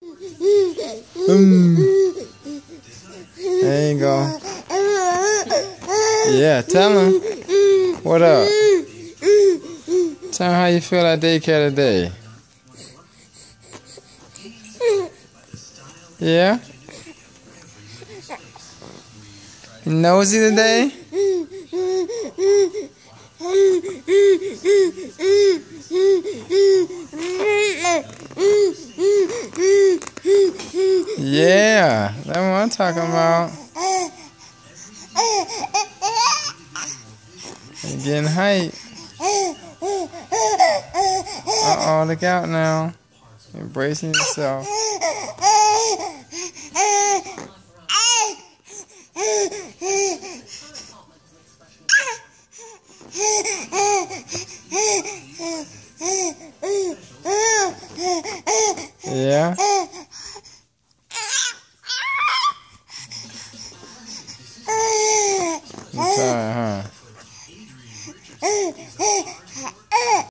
There you go. Yeah, tell him. What up? Tell him how you feel at daycare today. Yeah? You nosy today? Yeah, that's what I'm talking about. You're getting hype. Uh-oh, look out now. You're bracing yourself. Yeah? I'm sorry, huh?